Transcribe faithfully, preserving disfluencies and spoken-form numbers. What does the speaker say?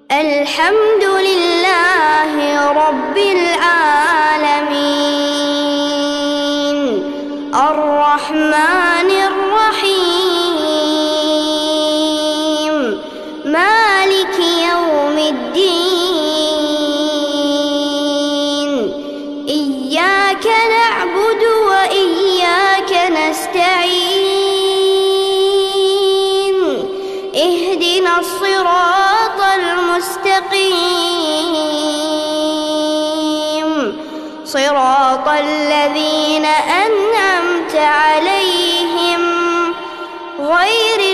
الحمد لله رب العالمين الرحمن الرحيم مالك يوم الدين إياك نعبد وإياك نستعين اهدنا الصراط المستقيم صراط الذين أنعمت عليهم غير